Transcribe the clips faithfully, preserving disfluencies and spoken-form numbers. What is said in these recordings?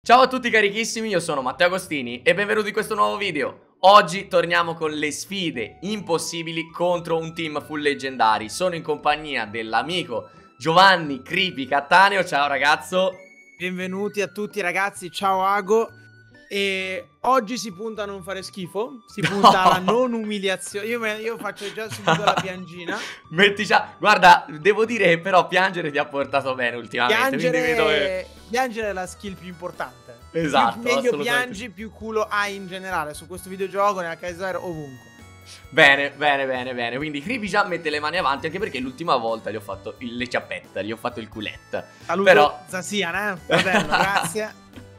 Ciao a tutti carichissimi, io sono Matteo Agostini e benvenuti in questo nuovo video. Oggi torniamo con le sfide impossibili contro un team full leggendari. Sono in compagnia dell'amico Giovanni Creepy Cattaneo. Ciao ragazzo. Benvenuti a tutti ragazzi, ciao Ago. E oggi si punta a non fare schifo, si punta no. alla non umiliazione. Io, me, io faccio già subito la piangina. Metti già, guarda, devo dire che però piangere ti ha portato bene ultimamente. Piangere, vedo che... piangere è la skill più importante. Esatto. Più, meglio piangi, più culo hai in generale su questo videogioco, nella K zero, ovunque. Bene, bene, bene, bene. Quindi Creepy già mette le mani avanti, anche perché l'ultima volta gli ho fatto il, le ciappette, gli ho fatto il culetto. Saluto però... Zasian, eh? Va bene, grazie.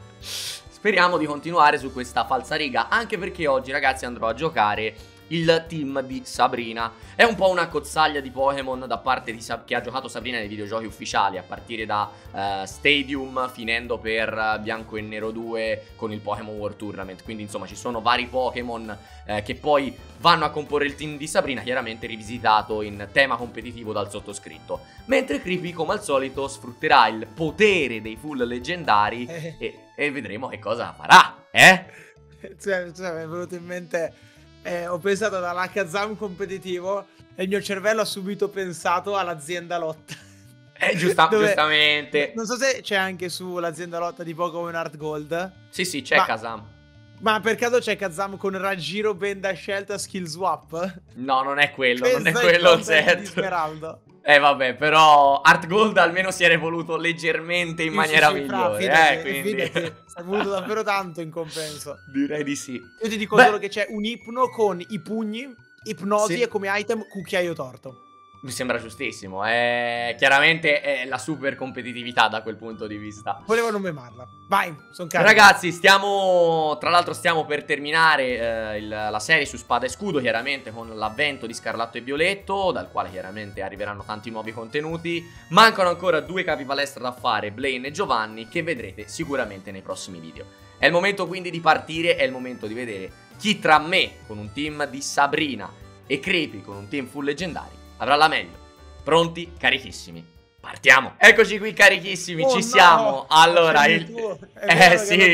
Speriamo di continuare su questa falsariga, anche perché oggi ragazzi andrò a giocare il team di Sabrina. È un po' una cozzaglia di Pokémon da parte di Sab- che ha giocato Sabrina nei videogiochi ufficiali, a partire da uh, Stadium finendo per uh, Bianco e Nero due con il Pokémon World Tournament. Quindi insomma ci sono vari Pokémon eh, che poi vanno a comporre il team di Sabrina, chiaramente rivisitato in tema competitivo dal sottoscritto. Mentre Creepy come al solito sfrutterà il potere dei full leggendari eh. e, e vedremo che cosa farà, eh? Cioè, cioè mi è venuto in mente... Eh, ho pensato dall'H-Zam competitivo e il mio cervello ha subito pensato all'azienda lotta. Eh, giusta, Dove, giustamente. Non so se c'è anche sull'azienda lotta di Pokémon Heart Gold. Sì, sì, c'è ma, Kazam. Ma per caso c'è Kazam con raggiro ben da scelta skill swap? No, non è quello, Pensa non è quello il set. Eh vabbè, però Heart Gold almeno si era evoluto leggermente in sì, maniera sì, sì, migliore, fra, fidati, eh, quindi fidati, si è evoluto davvero tanto in compenso. Direi di sì. Io ti dico Beh. solo che c'è un ipno con i pugni, ipnosi sì. e come item cucchiaio torto. Mi sembra giustissimo, è... chiaramente è la super competitività da quel punto di vista. Volevano memarla. Vai, sono carico. Ragazzi, stiamo, tra l'altro stiamo per terminare eh, il, la serie su Spada e Scudo, chiaramente con l'avvento di Scarlatto e Violetto, dal quale chiaramente arriveranno tanti nuovi contenuti. Mancano ancora due capi palestra da fare, Blaine e Giovanni, che vedrete sicuramente nei prossimi video. È il momento quindi di partire, è il momento di vedere chi tra me, con un team di Sabrina, e Creepy, con un team full leggendari, avrà la meglio. Pronti? Carichissimi. Partiamo. Eccoci qui carichissimi, oh, ci no. siamo. Allora, il... eh sì.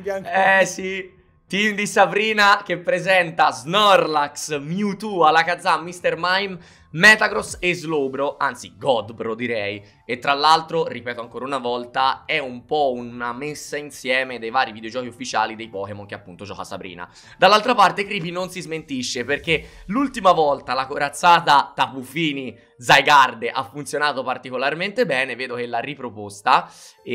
Eh sì. Team di Sabrina che presenta Snorlax, Mewtwo, Alakazam, mister Mime, Metagross e Slowbro, anzi Godbro direi. E tra l'altro, ripeto ancora una volta, è un po' una messa insieme dei vari videogiochi ufficiali dei Pokémon che appunto gioca Sabrina. Dall'altra parte Creepy non si smentisce, perché l'ultima volta la corazzata Tapu Fini Zygarde ha funzionato particolarmente bene, vedo che l'ha riproposta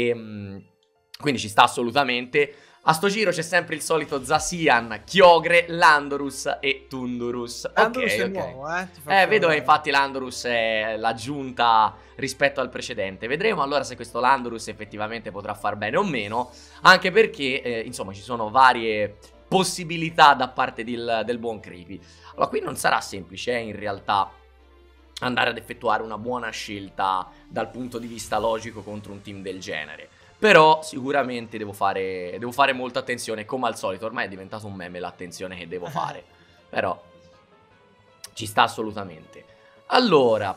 e quindi ci sta assolutamente. A sto giro c'è sempre il solito Zacian, Kyogre, Landorus e Tundurus. Landorus okay, è okay. nuovo, eh? Eh, vedo che infatti Landorus è l'aggiunta rispetto al precedente. Vedremo allora se questo Landorus effettivamente potrà far bene o meno, anche perché, eh, insomma, ci sono varie possibilità da parte del, del buon Creepy. Allora, qui non sarà semplice, eh, in realtà, andare ad effettuare una buona scelta dal punto di vista logico contro un team del genere. Però sicuramente devo fare, devo fare molta attenzione, come al solito. Ormai è diventato un meme l'attenzione che devo fare. Però ci sta assolutamente. Allora,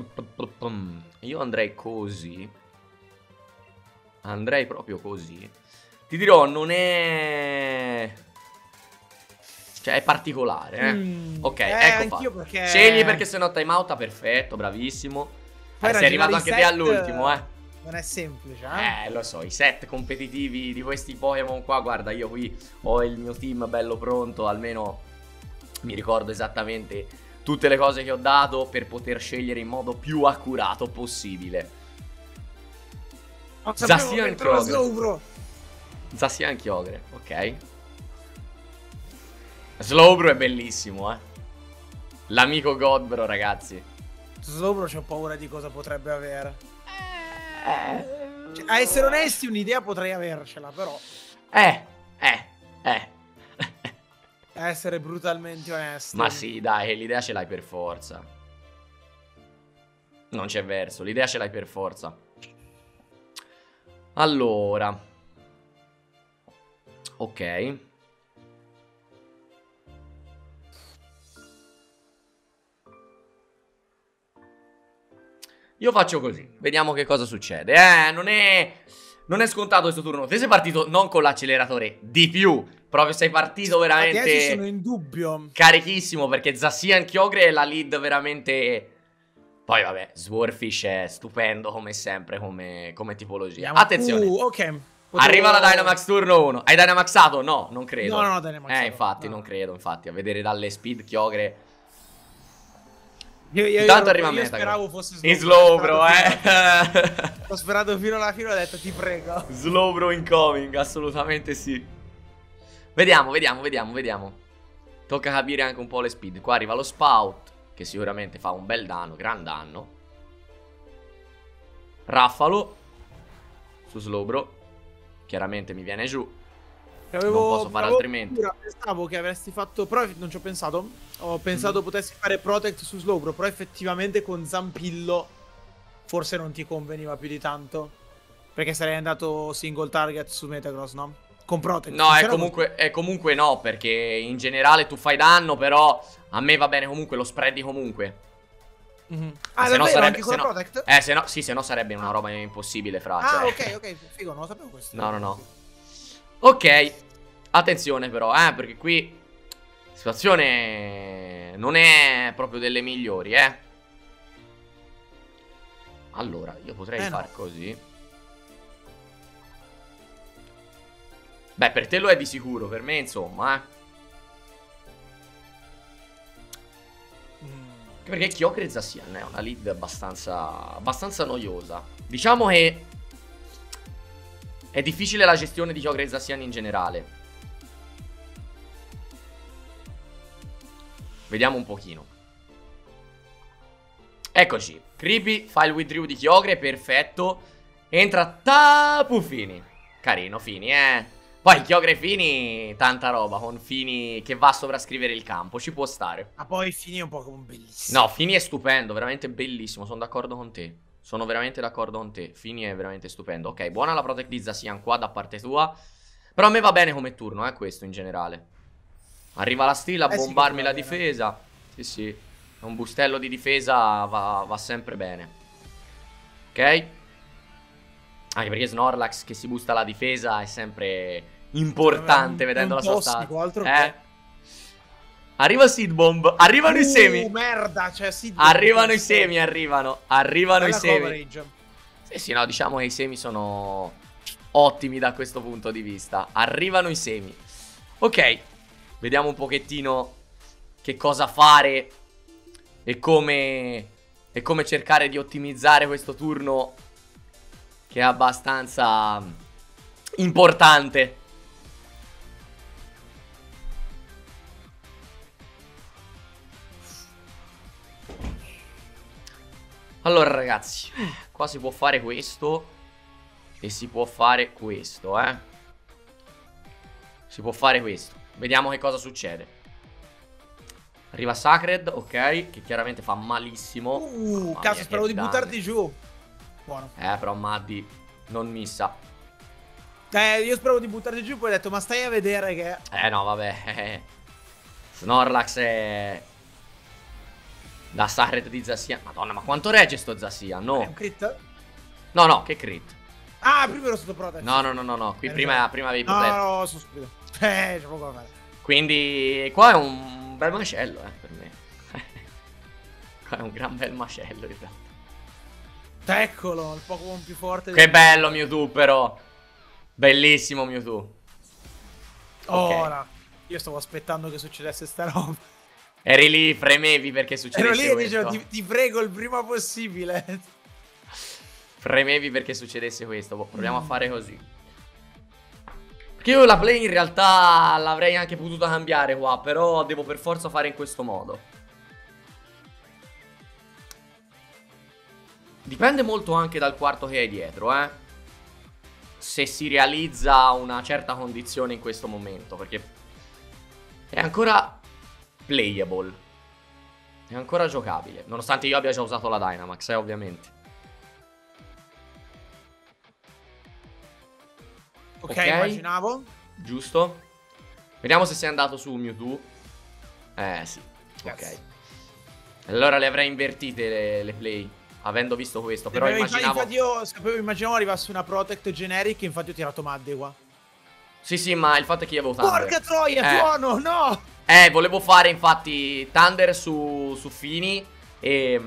io andrei così. Andrei proprio così. Ti dirò, non è... cioè è particolare, eh. Mm, ok, eh, ecco fatto. Perché... Scegli perché se no time out, perfetto, bravissimo. Eh, sei arrivato anche te all'ultimo, eh. Non è semplice, eh? Eh, lo so, i set competitivi di questi Pokémon qua, guarda, io qui ho il mio team bello pronto, almeno mi ricordo esattamente tutte le cose che ho dato per poter scegliere in modo più accurato possibile. Zacian Kyogre. Zacian Kyogre, ok. Slowbro è bellissimo, eh. L'amico Godbro, ragazzi. Slowbro c'ho paura di cosa potrebbe avere. Cioè, a essere onesti un'idea potrei avercela, però Eh, eh, eh a essere brutalmente onesti. Ma sì, dai, l'idea ce l'hai per forza. Non c'è verso, l'idea ce l'hai per forza. Allora, ok. Io faccio così, vediamo che cosa succede. Eh, non è... non è scontato questo turno. Te sei partito non con l'acceleratore, di più. Proprio sei partito veramente... Adesso sono in dubbio. Carichissimo, perché Zacian Kyogre è la lead veramente... Poi vabbè, Swordfish è stupendo come sempre, come, come tipologia. Andiamo. Attenzione. Uh, ok. Potevo... Arriva la Dynamax turno uno. Hai Dynamaxato? No, non credo. No, no, no, Dynamaxato. Eh, infatti, no. non credo, infatti. A vedere dalle speed Kyogre... Io, io, Intanto io, arriva io Metagross. speravo fosse In Slowbro. Slowbro, eh. Ho sperato fino alla fine, ho detto ti prego. Slowbro incoming, assolutamente sì. Vediamo, vediamo, vediamo, vediamo. Tocca capire anche un po' le speed. Qua arriva lo Spout, che sicuramente fa un bel danno, gran danno. Raffalo su Slowbro. Chiaramente mi viene giù. Avevo, non posso fare altrimenti. Pura, pensavo che avresti fatto, però non ci ho pensato. Ho pensato mm. potessi fare Protect su Slowbro, però effettivamente con Zampillo forse non ti conveniva più di tanto, perché sarei andato single target su Metagross, no? Con Protect. No, è comunque, è comunque no, perché in generale tu fai danno, però a me va bene comunque, lo spreadi comunque. Mm-hmm. Ah, se no sarebbe, anche con se no, Protect? Eh, se no, sì, se no sarebbe una roba impossibile, fra. Ah, cioè. ok, ok, figo, non lo sapevo questo. No, no, no. Ok, attenzione però, eh, perché qui la situazione non è proprio delle migliori, eh. Allora, io potrei eh far no. così. Beh, per te lo è di sicuro, per me insomma, eh. Perché Kyogre e Zacian è una lead abbastanza, abbastanza noiosa. Diciamo che è difficile la gestione di Kyogre e Zacian in generale. Vediamo un pochino. Eccoci. Creepy, fa il withdraw di Kyogre, perfetto. Entra Tapu Fini. Carino Fini, eh. Poi Kyogre Fini, tanta roba, con Fini che va a sovrascrivere il campo, ci può stare. Ma poi Fini è un po' come bellissimo. No, Fini è stupendo, veramente bellissimo, sono d'accordo con te. Sono veramente d'accordo con te, Fini è veramente stupendo. Ok, buona la Protect di Zacian qua da parte tua. Però a me va bene come turno, eh, questo in generale. Arriva la stilla a eh bombarmi sì, la bene. difesa. Sì, sì, un bustello di difesa va, va sempre bene. Ok. Anche perché Snorlax che si busta la difesa è sempre importante, un, vedendo un la sua tossico, statua. altro eh. che... Arriva il Seed Bomb, arrivano uh, i semi. merda, cioè Seed Bomb. Arrivano i semi, arrivano. Arrivano Bella i semi. coverage. Sì, sì, no, diciamo che i semi sono ottimi da questo punto di vista. Arrivano i semi. Ok, vediamo un pochettino che cosa fare e come, e come cercare di ottimizzare questo turno, che è abbastanza importante. Allora ragazzi, qua si può fare questo e si può fare questo, eh. Si può fare questo. Vediamo che cosa succede. Arriva Sacred, ok, che chiaramente fa malissimo. Uh, Mamma cazzo, mia, spero che di danni. buttarti giù. Buono. Eh, però Maddi non missa. Eh, io spero di buttarti giù, poi ho detto, ma stai a vedere che... Eh no, vabbè. Snorlax è... Da Sacred di Zacian. Madonna, ma quanto regge sto Zacian? No. È un crit? No, no, che crit. Ah, prima ero sotto protect. No, no, no, no, no. Qui Eh, prima, no. prima avevi No, potere. no, no, sono stupido. Eh, c'è poco da fare. Quindi qua è un bel macello, eh, per me. Qua è un gran bel macello, in realtà. Eccolo, il Pokémon più forte. Che bello Mewtwo, però. Bellissimo Mewtwo. Ora, Ok. io stavo aspettando che succedesse sta roba. Eri lì, fremevi perché succedesse Ero lì e questo. dicevo, ti, ti prego il prima possibile. Fremevi perché succedesse questo. Proviamo a fare così. Perché io la play in realtà l'avrei anche potuta cambiare qua, però devo per forza fare in questo modo. Dipende molto anche dal quarto che hai dietro, eh. Se si realizza una certa condizione in questo momento, perché è ancora playable, è ancora giocabile, nonostante io abbia già usato la Dynamax, eh, ovviamente. Ok, Ok. immaginavo. Giusto. Vediamo se sei andato su Mewtwo. Eh sì. Yes. Ok. Allora le avrei invertite le, le play. avendo visto questo. Però Sapevo, immaginavo... Infatti io sapevo, immaginavo arrivasse una Protect generic, infatti ho tirato Madde qua. Sì, sì, ma il fatto è che io avevo Thunder. Porca troia, eh. tuono, no! Eh, volevo fare infatti Thunder su, su Fini e,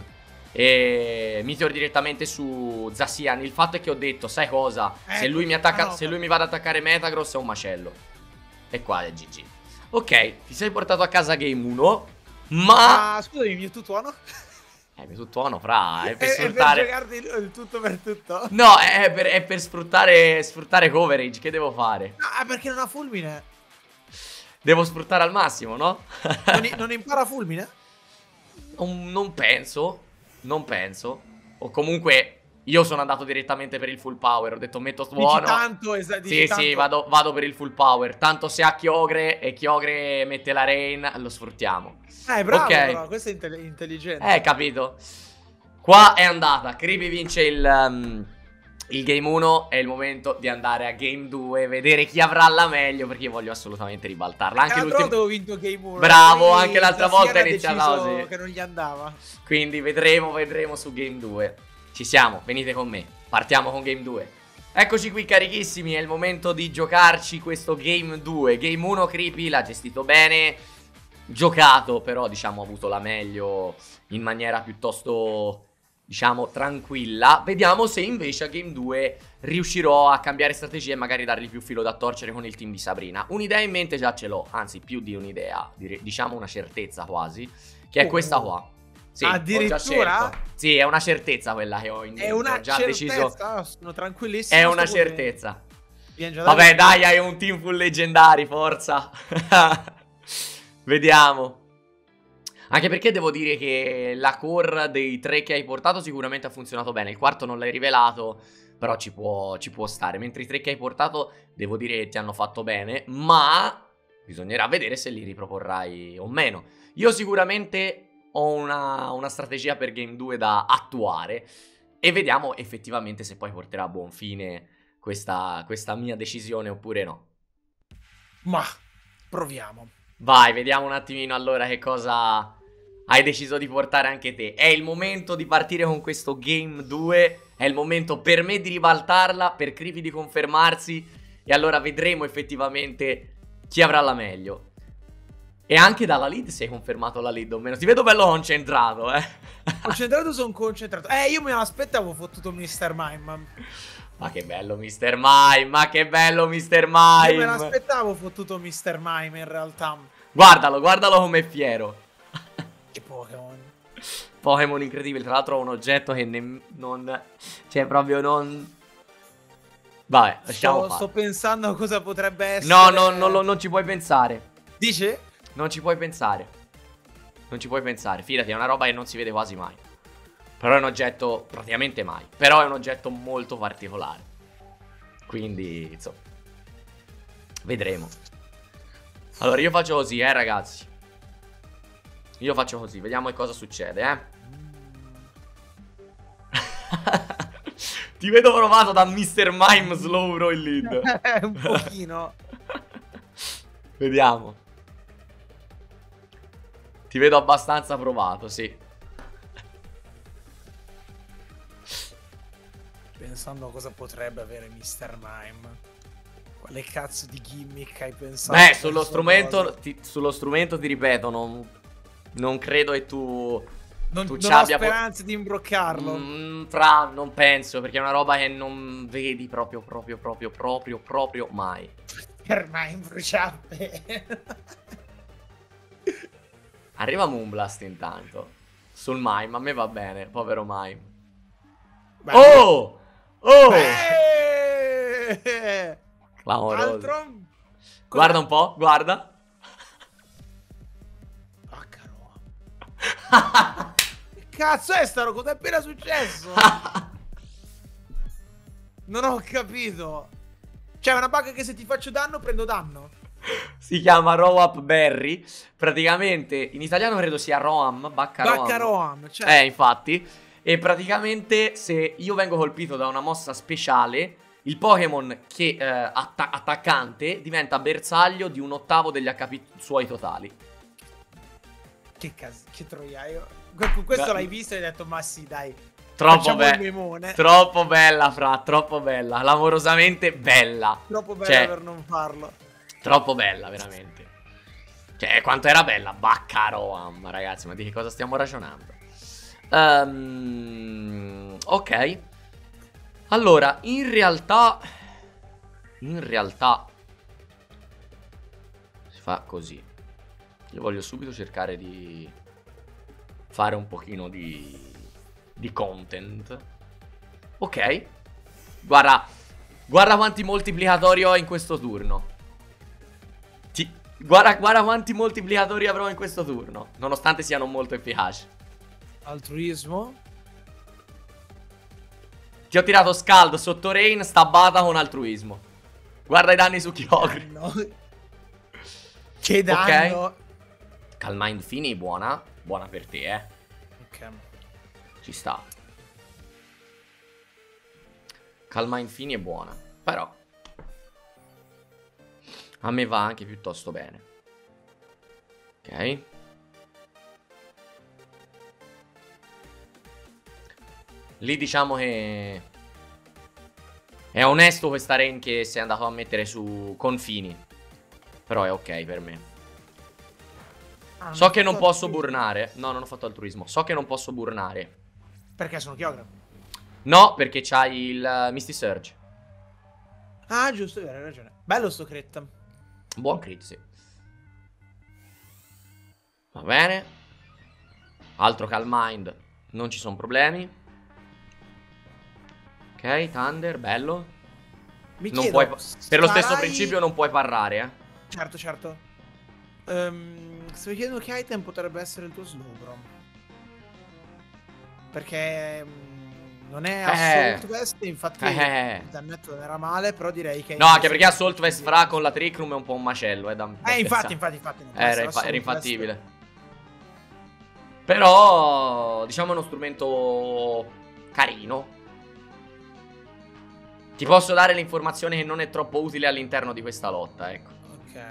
e Meteor direttamente su Zacian. Il fatto è che ho detto, sai cosa? Eh, se lui mi attacca, ah, no, se lui mi va ad attaccare Metagross è un macello. E qua è G G. Ok, ti sei portato a casa game uno, ma... Ah, scusami, Mewtwo tuono? Eh, Mewtwo tuono, fra, è per è, sfruttare... è per giocarti il, il tutto per tutto? No, è per, è per sfruttare, sfruttare coverage, che devo fare? No, è perché non ha fulmine. Devo sfruttare al massimo, no? Non, non impara fulmine? Non, non penso, non penso. O comunque io sono andato direttamente per il full power. Ho detto metto tuono. Dici tanto, esatto. Sì, tanto. Sì, vado, vado per il full power. Tanto se ha Kyogre e Kyogre mette la rain, lo sfruttiamo. Eh, bravo, okay. Però, questo è inte intelligente. Eh, capito. Qua è andata. Creepy vince il... Um, il game uno, è il momento di andare a game due, vedere chi avrà la meglio, perché io voglio assolutamente ribaltarla. Anche l'ultimo avevo vinto game uno. Bravo, anche l'altra volta è iniziata così. Che non gli andava. Quindi vedremo, vedremo su game due. Ci siamo, venite con me. Partiamo con game due. Eccoci qui carichissimi, è il momento di giocarci questo game due. Game uno Creepy l'ha gestito bene, giocato, però diciamo ha avuto la meglio in maniera piuttosto... diciamo tranquilla. Vediamo se invece a game due riuscirò a cambiare strategia e magari dargli più filo da torcere con il team di Sabrina. Un'idea in mente già ce l'ho, anzi più di un'idea, diciamo una certezza quasi, che è oh, questa qua. Sì, addirittura? Sì, è una certezza quella che ho in mente. È una ho già certezza, deciso. sono tranquillissimo. È una certezza. Vabbè, Vabbè dai, hai un team full leggendari, forza. Vediamo. Anche perché devo dire che la core dei tre che hai portato sicuramente ha funzionato bene. Il quarto non l'hai rivelato, però ci può, ci può stare. Mentre i tre che hai portato, devo dire che ti hanno fatto bene, ma bisognerà vedere se li riproporrai o meno. Io sicuramente ho una, una strategia per game due da attuare e vediamo effettivamente se poi porterà a buon fine questa, questa mia decisione oppure no. Ma proviamo. Vai, vediamo un attimino allora che cosa... hai deciso di portare anche te. È il momento di partire con questo game due. È il momento per me di ribaltarla, per Creepy di confermarsi. E allora vedremo effettivamente chi avrà la meglio. E anche dalla lead si è confermato la lead o meno. Ti vedo bello concentrato, eh. Concentrato, sono concentrato. Eh, io me l'aspettavo fottuto mister Mime. Ma che bello mister Mime, ma che bello mister Mime. Io me l'aspettavo fottuto mister Mime in realtà. Guardalo, guardalo com'è fiero. Che Pokémon. Pokémon incredibile. Tra l'altro ho un oggetto che ne, non... cioè proprio non... Vabbè, lasciamo sto, sto pensando a cosa potrebbe essere. No, no, no, no, non ci puoi pensare. Dice? Non ci puoi pensare. Non ci puoi pensare. Fidati, è una roba che non si vede quasi mai. Però è un oggetto, praticamente mai. Però è un oggetto molto particolare. Quindi, insomma, vedremo. Allora io faccio così, eh ragazzi. Io faccio così, vediamo che cosa succede, eh. Ti vedo provato da mister Mime Slowbro in lead. Un pochino. Vediamo. Ti vedo abbastanza provato, sì. Pensando a cosa potrebbe avere mister Mime. Quale cazzo di gimmick hai pensato? Beh, sullo strumento ti, sullo strumento ti ripeto, non, non credo che tu Non, tu non ho abbia speranze di imbroccarlo. mm, Fra, non penso, perché è una roba che non vedi proprio, proprio, proprio, proprio, proprio mai. Per me imbruciante. Arriva Moonblast intanto sul Mime, a me va bene, povero Mime. Beh, Oh! Oh! Eh! Clamoroso. Altro? Guarda un po', guarda. Baccaro. Che cazzo è sta roba? Cosa è appena successo? Non ho capito. Cioè, è una bug che se ti faccio danno prendo danno. Si chiama Roam Berry. Praticamente in italiano credo sia Roam, Baccaroam. Baccaroam, cioè. Eh, infatti. E praticamente se io vengo colpito da una mossa speciale, il Pokémon che eh, atta attaccante diventa bersaglio di un ottavo degli H P suoi totali. Che cazzo, che troiaio. Con questo Da... l'hai visto e hai detto, ma sì, dai. Troppo bella. Troppo bella, fra, troppo bella. Clamorosamente bella. Troppo bella cioè, per non farlo. Troppo bella, veramente. Cioè, quanto era bella. Baccaro, mamma, ragazzi, ma di che cosa stiamo ragionando? Um, ok. Allora, in realtà In realtà si fa così. Io voglio subito cercare di fare un pochino di Di content. Ok. Guarda Guarda quanti moltiplicatori ho in questo turno. Ti... Guarda, guarda quanti moltiplicatori avrò in questo turno, nonostante siano molto efficaci. Altruismo. Ti ho tirato scaldo sotto rain, stabbata con altruismo. Guarda i danni su Kyogre. No. Che danno. Ok. Calma Infini, buona. Buona per te, eh. Ok. Ci sta. Calma Infini è buona. Però a me va anche piuttosto bene. Ok. Lì diciamo che è onesto questa rain che sei andato a mettere su confini. Però è ok per me. Ah, so che non posso altruismo. burnare. No, non ho fatto altruismo. So che non posso burnare. Perché sono Kyogre? No, perché c'hai il Misty Surge. Ah, giusto, hai ragione. Bello sto crit. Buon crit, sì. Va bene. Altro Calm Mind. Non ci sono problemi. Ok, Thunder, bello. Mi non chiedo, puoi, per lo stesso starai... principio non puoi parrare, eh. Certo, certo. um, Sto chiedendo che item potrebbe essere il tuo Slowbro. Perché um, non è Assault Vest, infatti eh. il dannetto non era male, però direi che... No, anche perché Assault Vest Fra con la Trick Room è un po' un macello, eh, da, da Eh, infatti, infatti, infatti. Era, infa era infattibile. Vest. Però, diciamo, è uno strumento carino. Ti posso dare l'informazione che non è troppo utile all'interno di questa lotta, ecco. Ok.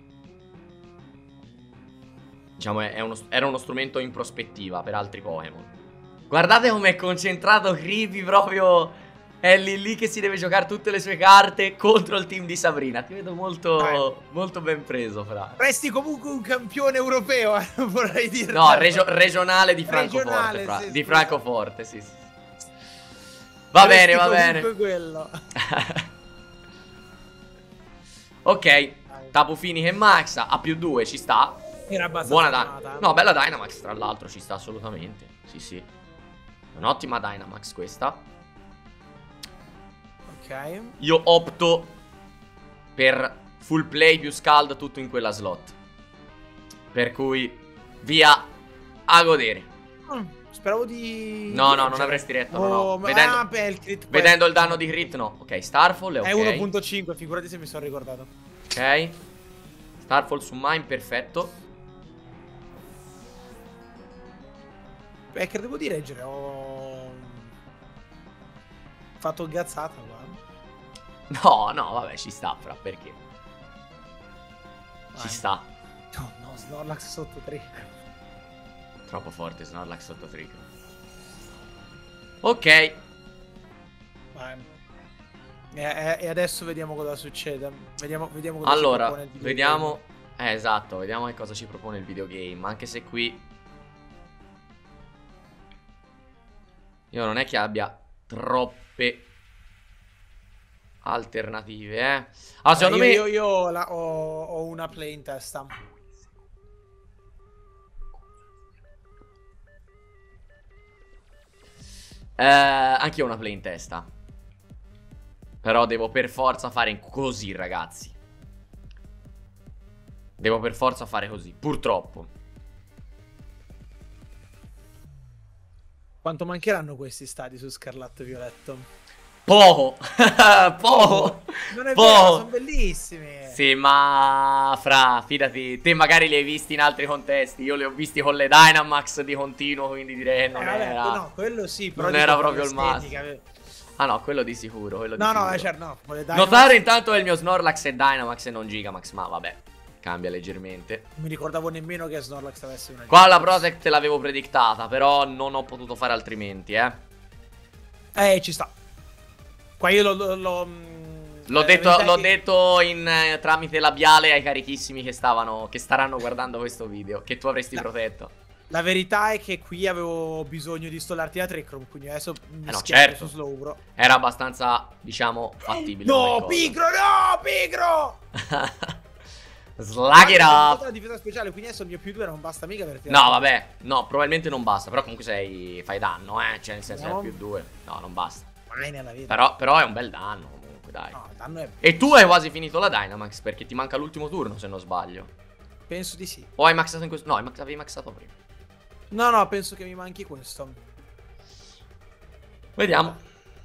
Diciamo, è uno, era uno strumento in prospettiva per altri Pokémon. Guardate com'è concentrato Creepy, proprio... È lì lì che si deve giocare tutte le sue carte contro il team di Sabrina. Ti vedo molto, eh. molto ben preso, Fra. Resti comunque un campione europeo, eh, vorrei dire. No, regio regionale di Francoforte, regionale, Fra. Sì, di Francoforte, sì, sì. Va Resti bene, va bene. Quello. Ok, Tapu Fini che maxa, a più due ci sta. Era abbastanza buona Dynamax. No, bella Dynamax, tra l'altro, ci sta assolutamente. Sì, sì. Un'ottima Dynamax questa. Ok. Io opto per full play più scald tutto in quella slot. Per cui via a godere. Mm, speravo di... No, no, non avresti retto, no, no. Oh, Vedendo, ah, beh, il, crit vedendo il danno di crit, no. Ok, Starfall è ok. È uno punto cinque, figurati se mi sono ricordato. Ok. Starfall su Mine, perfetto. Beh, che devo di reggere, ho... fatto gazzata qua. No, no, vabbè, ci sta, Fra, perché? Vai. Ci sta. No, no, Snorlax sotto trick. Troppo forte Snorlax sotto trick. Ok. Vai. E, e adesso vediamo cosa succede. Vediamo, vediamo cosa allora, ci propone il vediamo. Eh, esatto, vediamo che cosa ci propone il videogame. Anche se qui io non è che abbia troppe alternative, eh. Allora, secondo io, me Io, io la, ho, ho una play in testa. eh, Anche io ho una play in testa. Però devo per forza fare così, ragazzi. Devo per forza fare così, purtroppo. Quanto mancheranno questi stadi su Scarlatto e Violetto? Poco. Poco. Non è Poco. vero, sono bellissimi. Sì, ma Fra, fidati, te magari li hai visti in altri contesti. Io li ho visti con le Dynamax di continuo, quindi direi che non eh, vabbè, era. No, quello sì, però non era proprio il massimo. Ah no, quello di sicuro, quello no, di no, sicuro. certo, no. Notare intanto che il mio Snorlax è Dynamax e non Gigamax, ma vabbè. cambia leggermente. Non mi ricordavo nemmeno che Snorlax avesse una... Qua la Protect l'avevo predictata, però non ho potuto fare altrimenti, eh. Eh, ci sta. Qua io l'ho... L'ho, l'ho eh, detto, l'ho che... detto in, eh, tramite labiale ai carichissimi che stavano, che staranno guardando questo video, che tu avresti la, protetto. La verità è che qui avevo bisogno di stollarti la Trick Room, quindi adesso mi eh no, schiaccio certo. su Slowbro. Era abbastanza, diciamo, fattibile. No, pigro, no, pigro! Slug it up. La difesa speciale, quindi adesso il mio più due non basta mica per No, vabbè, no, probabilmente non basta. Però comunque sei, fai danno, eh. Cioè, nel senso, no. è più due. No, non basta. Mai nella vita. Però, però è un bel danno, comunque, dai. No, il danno è... E tu hai quasi finito la Dynamax, perché ti manca l'ultimo turno, se non sbaglio. Penso di sì. O hai maxato in questo... No, avevi maxato prima. No, no, penso che mi manchi questo. Vediamo.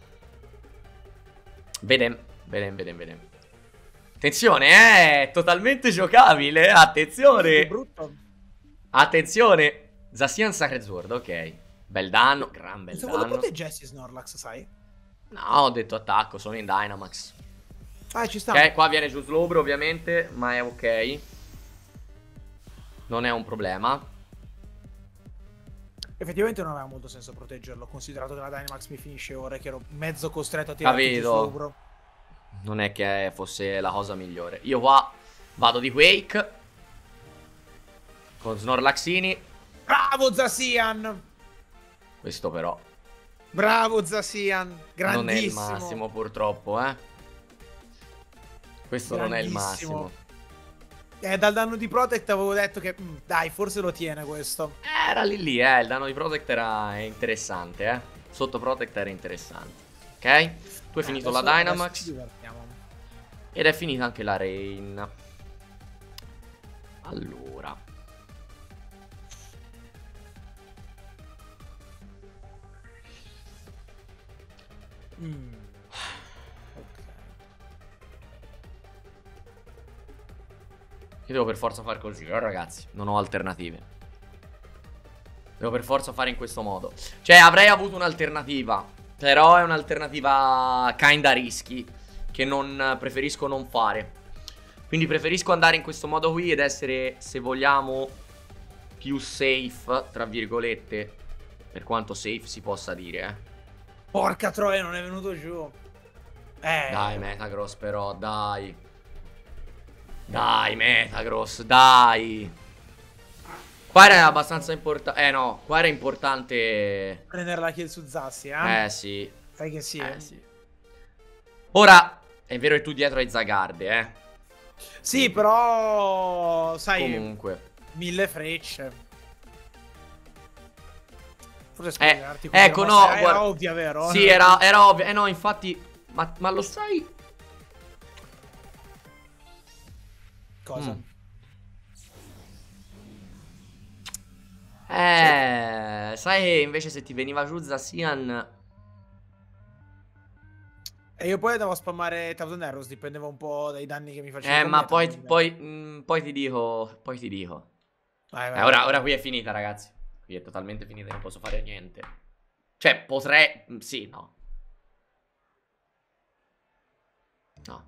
Vedem, vedem, vedem, vedem. Attenzione, eh, è totalmente giocabile. Attenzione. Brutto. Attenzione. Zacian Sacred Sword, ok. Bel danno, gran bel Pensavo danno. lo proteggessi Snorlax, sai? No, ho detto attacco, sono in Dynamax. Ah, ci sta. Ok, qua viene giù Slowbro ovviamente, ma è ok. Non è un problema. Effettivamente non aveva molto senso proteggerlo, considerato che la Dynamax mi finisce ora e che ero mezzo costretto a tirare giù Slowbro. Non è che fosse la cosa migliore. Io qua vado di Quake con Snorlaxini. Bravo Zacian! Questo però bravo Zacian, grandissimo. non è il massimo purtroppo, eh. Questo non è il massimo. Eh, dal danno di Protect avevo detto che mh, dai, forse lo tiene questo. Era lì lì, eh. Il danno di Protect era interessante, eh. Sotto Protect era interessante. Ok? Tu hai finito adesso, la Dynamax. ci divertiamo. Ed è finita anche la Rain. Allora. Mm. Io devo per forza fare così, eh, ragazzi. Non ho alternative. Devo per forza fare in questo modo. Cioè, avrei avuto un'alternativa. Però è un'alternativa kinda risky, che non preferisco non fare. Quindi preferisco andare in questo modo qui ed essere, se vogliamo, più safe, tra virgolette. Per quanto safe si possa dire, eh. Porca troia, non è venuto giù. Eh. Dai, Metagross, però, dai. Dai, Metagross, dai. Qua era abbastanza importante. Eh no, qua era importante prendere la kill su Zassi, eh? Eh sì. Sai che sì. Eh sì. Ora, è vero che tu dietro hai Zagarde, eh. Sì, però sai, comunque mille frecce. Forse eh, spiegarti ecco, no, guarda, guarda, era ovvia, vero? Sì, era, era ovvio. Eh no, infatti, ma, ma lo sai? Cosa? Mm. Eh, sai che invece se ti veniva giù Zacian... E io poi andavo a spammare Thousand Arrows, dipendeva un po' dai danni che mi faceva. Eh, ma poi, poi, mh, poi ti dico, poi ti dico. Vai, vai, eh, ora, vai. ora qui è finita, ragazzi. Qui è totalmente finita, non posso fare niente. Cioè, potrei... Sì, no. No.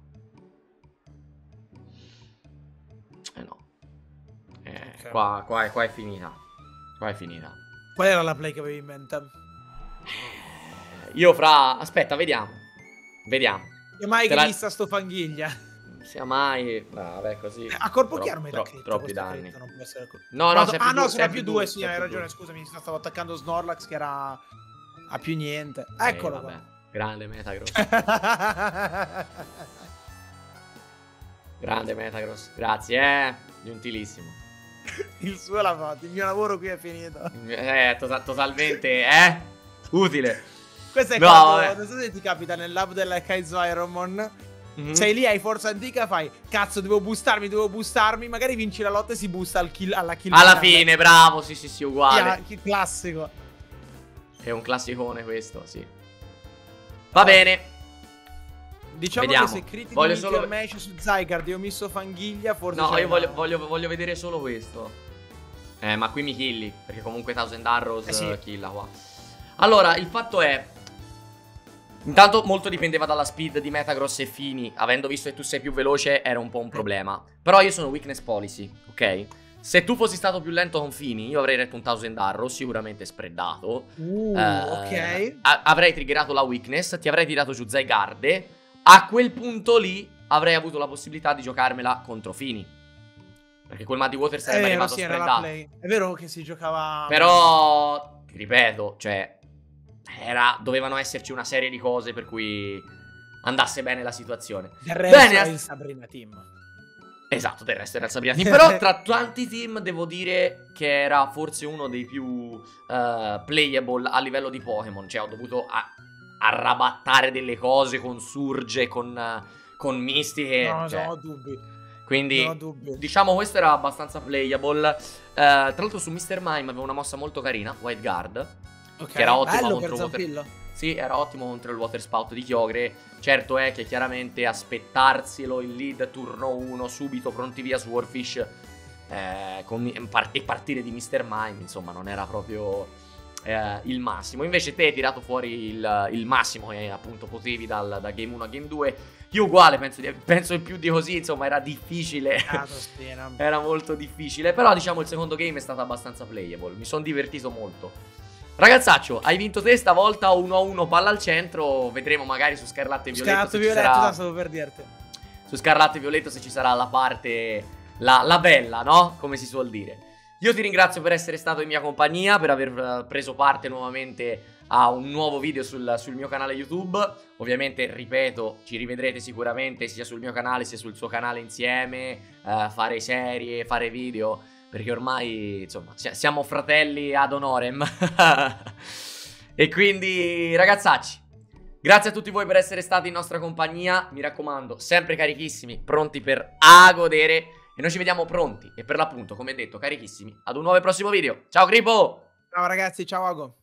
Eh no. Eh, Okay. qua, qua, qua è finita. Qua è finita. Qual era la play che avevi in mente? Io fra... Aspetta, vediamo. Vediamo. E mai Te che la- vista sto fanghiglia? Sia mai... No, vabbè, così... A corpo Tro- chiaro mi tro- dà critto, Troppi questo danni. critto, non può essere così. No, no, Vado- sei ah più no, due, sono a sei più più due, due, sì, sei hai più ragione, due. scusami, stavo attaccando Snorlax che era a più niente. Eccolo Eh, vabbè. qua. Grande Metagross. Grande Metagross. Grazie, eh. Gentilissimo. Il suo l'ha fatto, il mio lavoro qui è finito. Eh, to- totalmente, eh. Utile. Questo è No, quando, vabbè. non so se ti capita nel lab della Kaizo Ironmon. Mhm. Sei lì, hai forza antica, fai cazzo, devo boostarmi, devo boostarmi. Magari vinci la lotta e si boosta al kill, alla kill. Alla finale. fine, bravo. Sì, sì, sì, uguale. Yeah, che classico. È un classicone questo, sì. Va bene. Diciamo Vediamo. che se critichi Voglio il solo- match su Zygarde e ho messo Fanghiglia, forse. No, c'è io una- voglio, voglio, voglio vedere solo questo. Eh, ma qui mi killi. Perché comunque Thousand Arrows Eh sì. killa qua. Allora, il fatto è... Intanto molto dipendeva dalla speed di Metagross e Fini. Avendo visto che tu sei più veloce era un po' un problema. Però io sono weakness policy, ok? Se tu fossi stato più lento con Fini, io avrei retto un Thousand Arrow, sicuramente spreadato. Uh, eh, ok. a- avrei triggerato la weakness, ti avrei tirato giù Zygarde. A quel punto lì avrei avuto la possibilità di giocarmela contro Fini. Perché quel Muddy Water È sarebbe vero, arrivato sì, era la spreadato. play. È vero che si giocava... Però, ti ripeto, cioè, era, dovevano esserci una serie di cose per cui andasse bene la situazione. Del resto Bene, è as- il Sabrina Team. Esatto, del resto era il Sabrina Team. Però tra tanti team devo dire che era forse uno dei più eh, playable a livello di Pokémon. Cioè ho dovuto a- arrabattare delle cose con Surge, con, eh, con Misty. No, Cioè, non ho dubbi. quindi Non ho dubbi. diciamo questo era abbastanza playable. Eh, tra l'altro su mister Mime aveva una mossa molto carina, White Guard. Ok, Che era ottima bello contro per Water- Zampillo. Sì, era ottimo contro il Water Spout di Kyogre. Certo è che chiaramente aspettarselo in lead turno uno, subito pronti via su Warfish eh, con- par- e partire di mister Mime, insomma, non era proprio eh, il massimo. Invece te hai tirato fuori il, il massimo che appunto potevi dal, da Game uno a Game due. Io uguale, penso, di, penso più di così, insomma, era difficile. Ah, tastiera. Era molto difficile, però diciamo il secondo game è stato abbastanza playable. Mi sono divertito molto. Ragazzaccio, hai vinto te stavolta uno a uno, palla al centro. Vedremo magari su Scarlatto e Violetto Scarlatto se e ci Violetto, sarà... da stavo per dirti. Su Scarlatto e Violetto se ci sarà la parte, la, la bella, no? Come si suol dire. Io ti ringrazio per essere stato in mia compagnia, per aver eh, preso parte nuovamente a un nuovo video sul, sul mio canale YouTube. Ovviamente, ripeto, ci rivedrete sicuramente sia sul mio canale sia sul suo canale insieme, eh, fare serie, fare video, perché ormai, insomma, si- siamo fratelli ad honorem. E quindi, ragazzacci, grazie a tutti voi per essere stati in nostra compagnia. Mi raccomando, sempre carichissimi, pronti per a godere. E noi ci vediamo pronti e per l'appunto, come detto, carichissimi ad un nuovo e prossimo video. Ciao Gripo! Ciao ragazzi, ciao Ago.